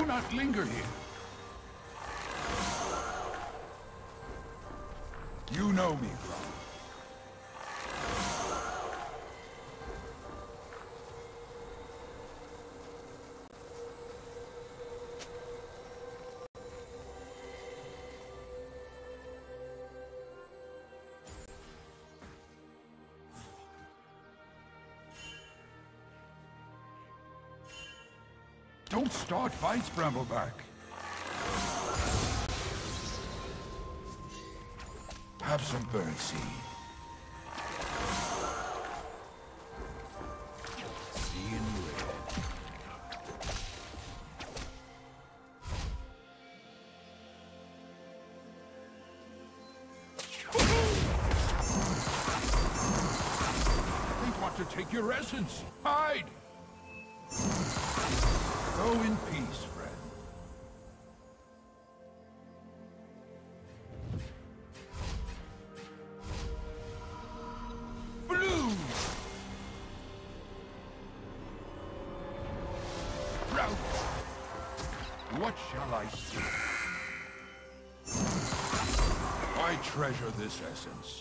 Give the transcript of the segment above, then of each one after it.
Do not linger here. You know me, Grump. Don't start fights, Brambleback. Have some birdseed. See in red. They want to take your essence. Hide! Go in peace, friend. Blue! Rout! What shall I see? I treasure this essence.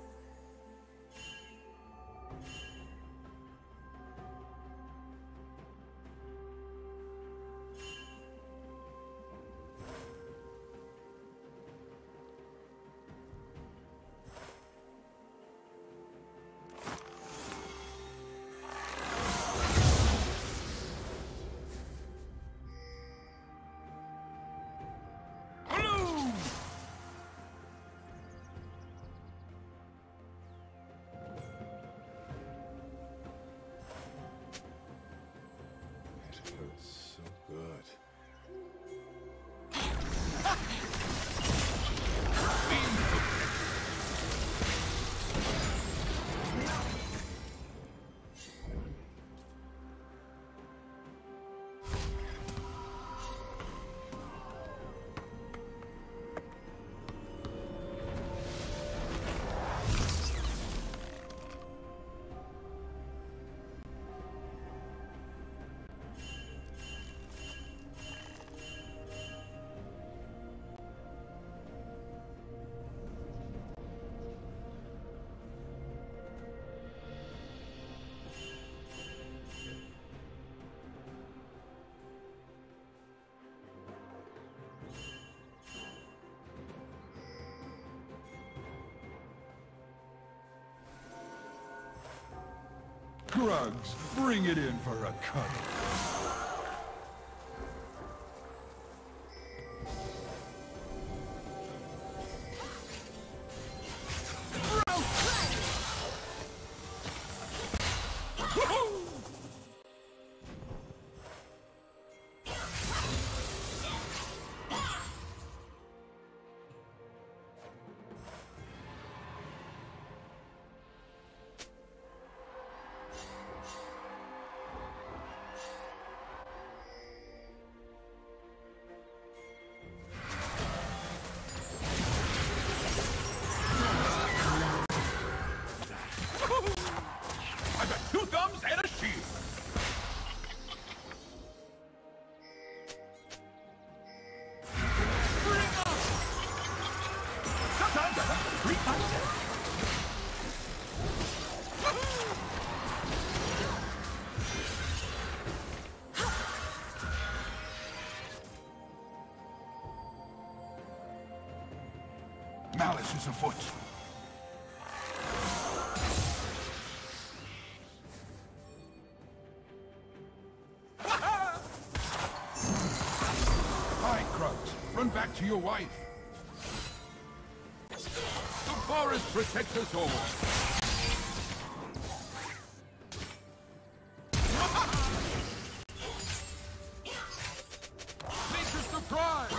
Drugs, bring it in for a cuddle. Malice is afoot. Hi, Krugs. Run back to your wife. The forest protects us all. Nature's surprise!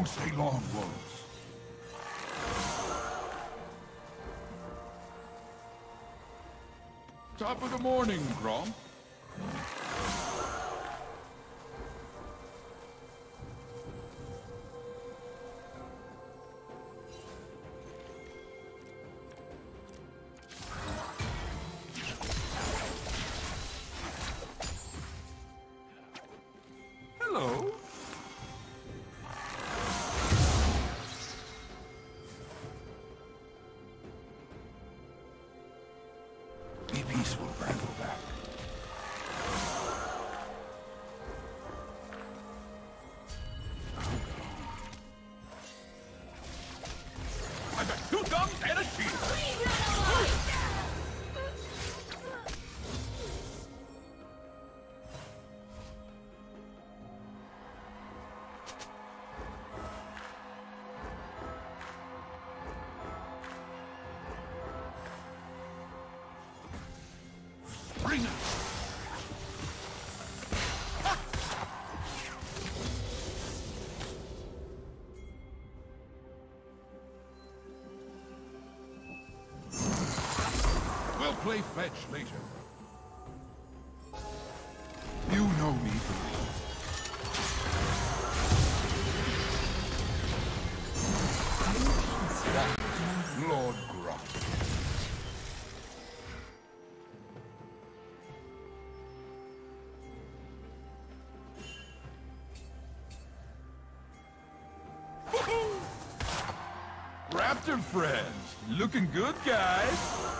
Won't stay long, wolves. Top of the morning, Grom. Hello. Be peaceful, Brambleback. I got 2 guns and a shield. Bring it! We'll play fetch later. You know me for Lord Gruff. Raptor friends, looking good, guys.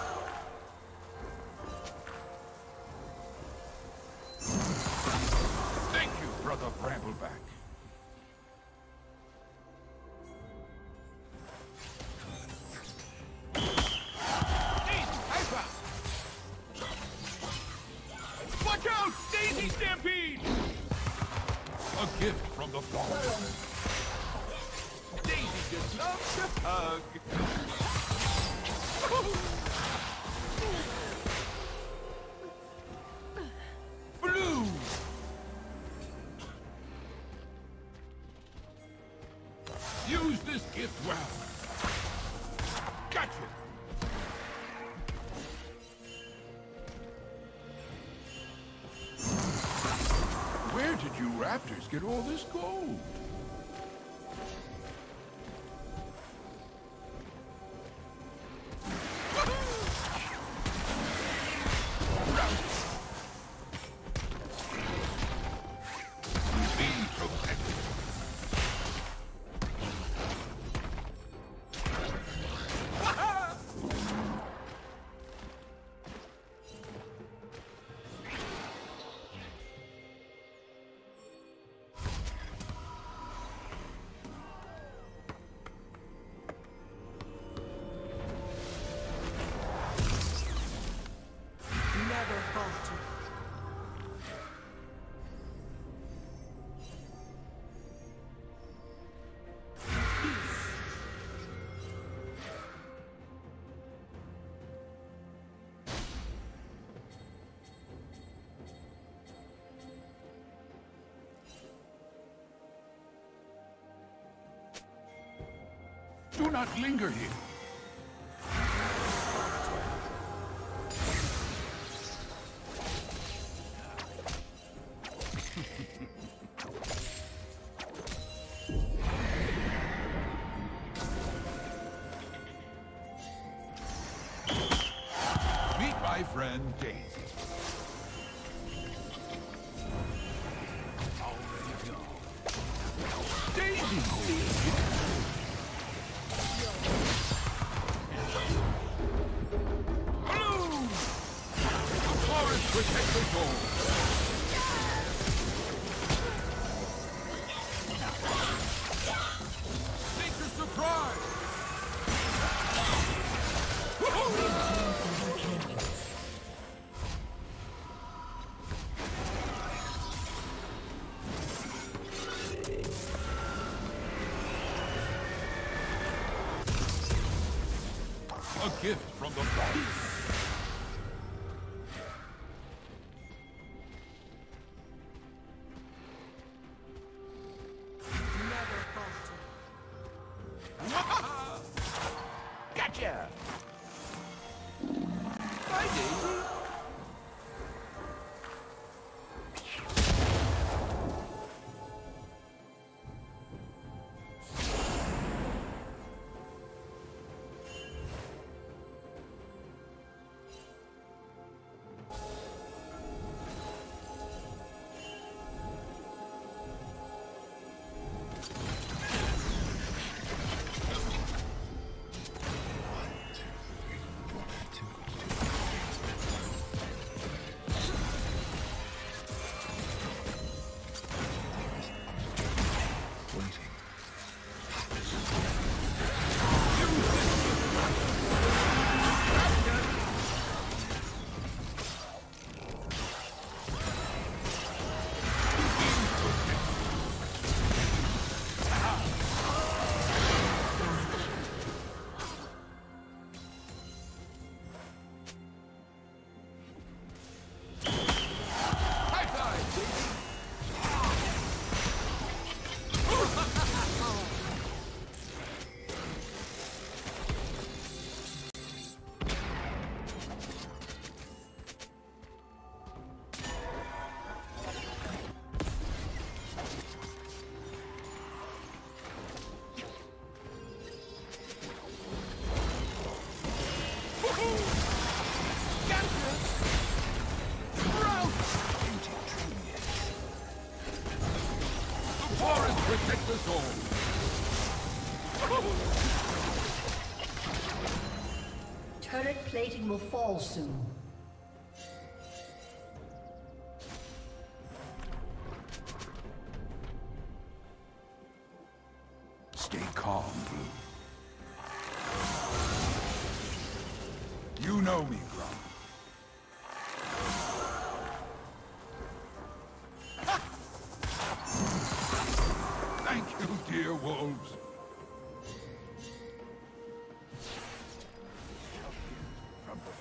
Thank you, Brother Brambleback. Watch out! Daisy Stampede! A gift from the Father. Daisy just loves to hug. Blue! Use this gift well. Gotcha! Where did you raptors get all this gold? Do not linger here. Meet my friend Daisy. Already go. Daisy! Protect the goal. Take a surprise. A gift from the Father. Plating will fall soon. Stay calm, Blue. You know me, Grump. Thank you, dear wolves. From the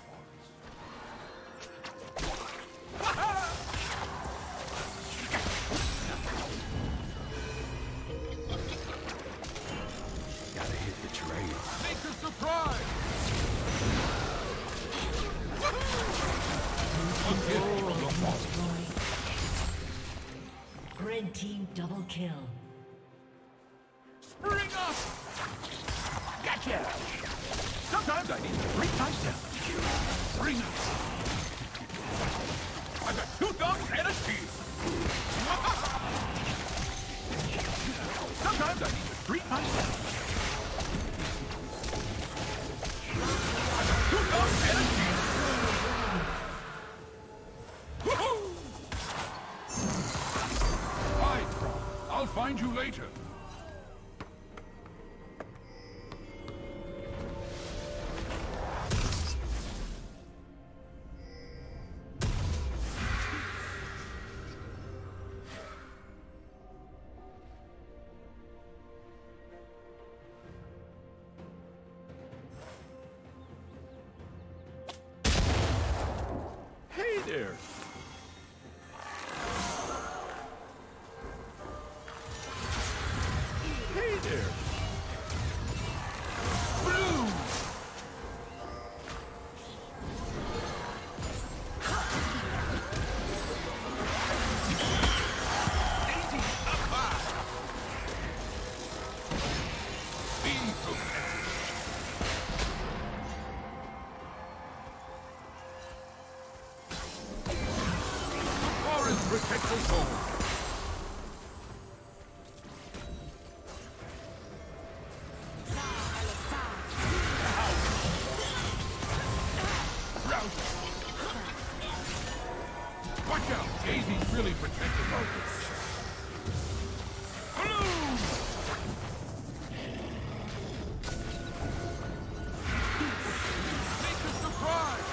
Gotta hit the trail. Make a surprise! Red team double kill. Spring up! Gotcha! Sometimes I need to treat myself. Spring up! I've got 2 thumbs and a shield. Sometimes I need to treat myself. I've got 2 thumbs and a shield. Woohoo! Bye, Grump. I'll find you later. Hey there! Hey there! Blue! Daisy, up high! Be protected! Forest protects us all! Watch out! Daisy's really protecting Marcus. Blue! Make a surprise!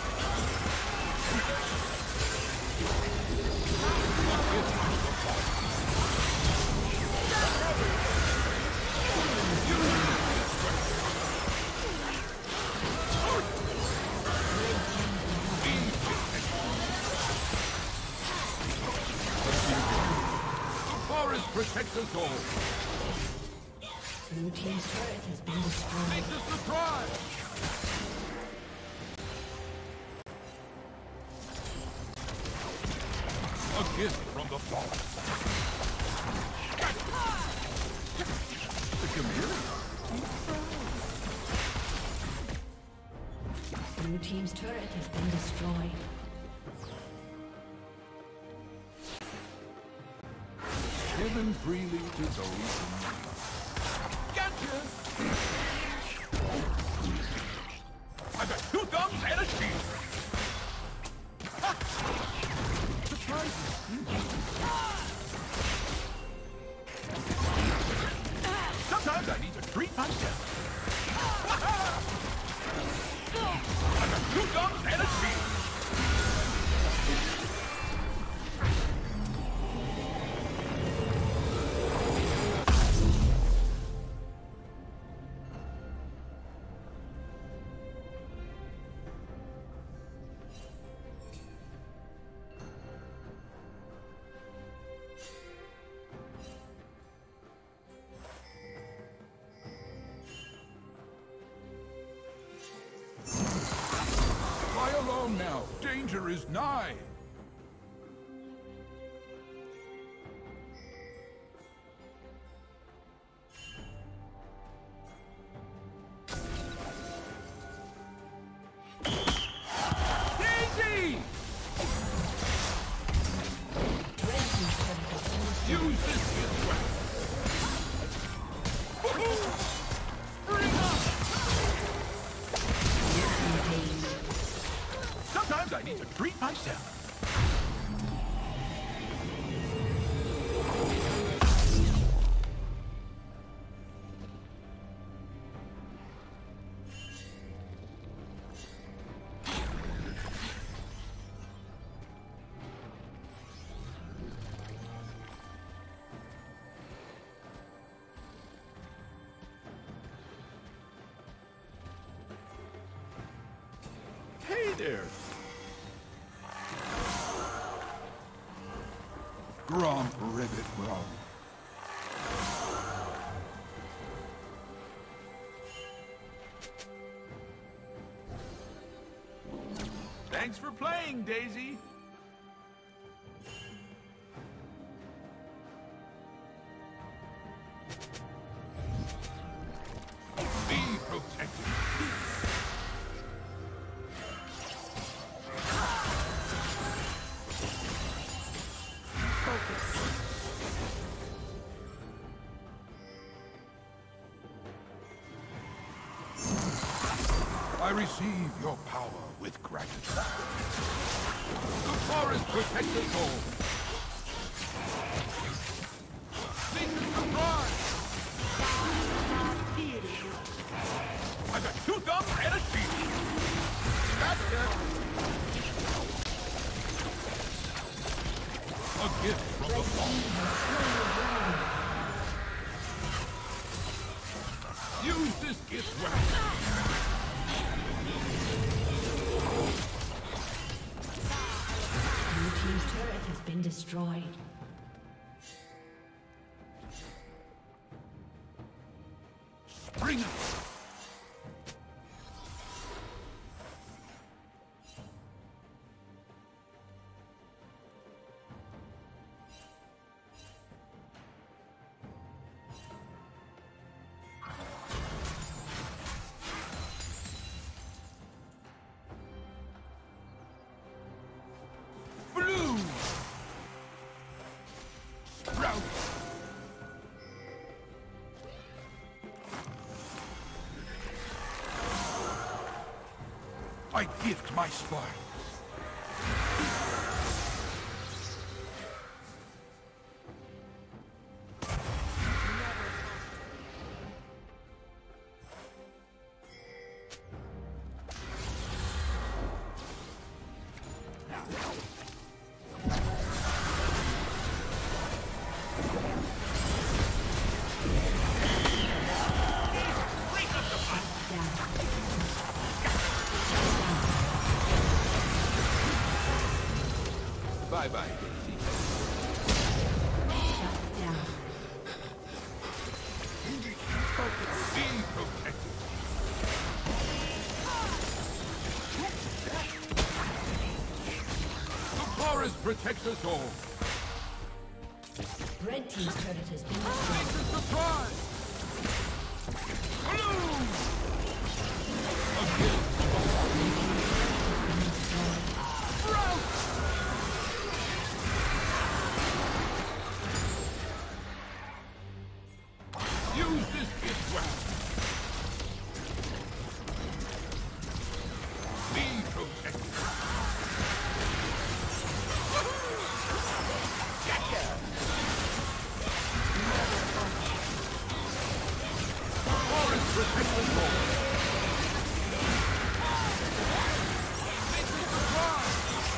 Protect us all. Blue team's turret has been destroyed. Make the surprise! A gift from the forest. The chameleon. Blue team's turret has been destroyed. Given freely to those who need. Gotcha! I've got 2 thumbs and a shield. Surprises. Sometimes I need to treat myself. I've got 2 thumbs and a shield. Fly along now. Danger is nigh. Daisy! Use this as well. Woohoo! Spring up! Sometimes I need to treat myself. Hey there. Grom ribbit Grom. Thanks for playing, Daisy. Be protected. I receive your power with gratitude. The forest protects us all. Secret surprise! I got 2 thumbs and a shield. Gotcha! A gift from the fall. Use this gift well. Blue team's turret has been destroyed. Bring it! I gift my spark. Bye-bye, Daisy. Shut down. Be protected. The forest protects us all. Red team's turret has been Make destroyed. the surprise! Bloom! A gift. Use this gift well. Be protected. Gotcha! Forest protect us all. Make the surprise!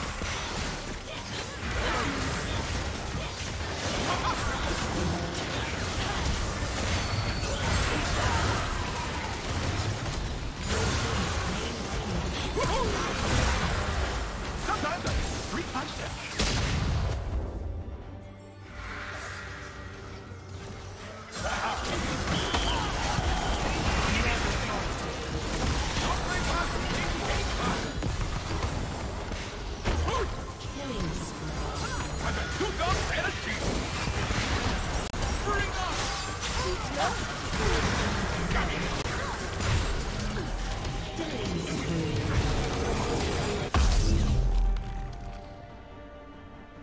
Sometimes I treat myself. Killing spree. I got 2 guns and a shield. Bring on! Killing spree.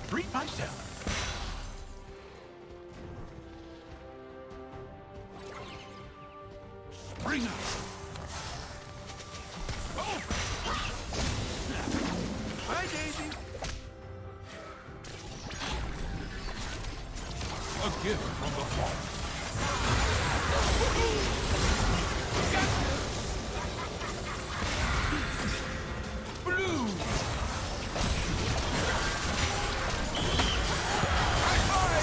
treat myself. Spring up. Oh! Hi, Daisy. A gift from the fall. Blue. High five.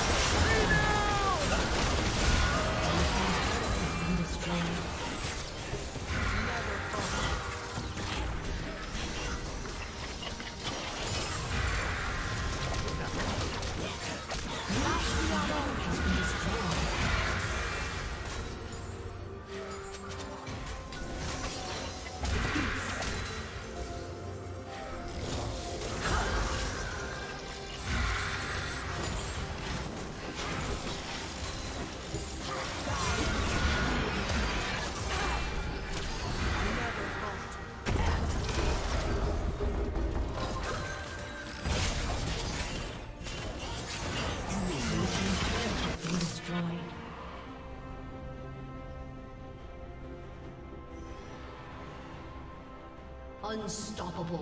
Unstoppable.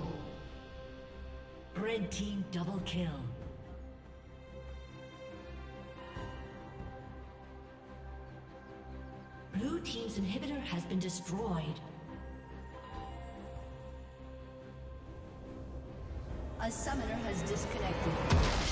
Red team double kill. Blue team's inhibitor has been destroyed. A summoner has disconnected.